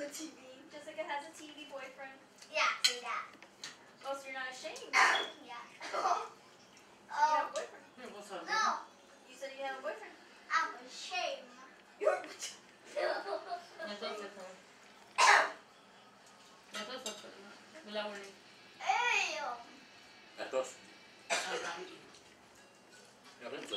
TV. Jessica has a TV boyfriend. Yeah, say that. Oh, so you're not ashamed? Yeah. You have a boyfriend. Yeah, what's up? No, You said you have a boyfriend. I'm ashamed. You're Entonces, entonces, me la volví. Ew. Entonces, Acá. ya ven,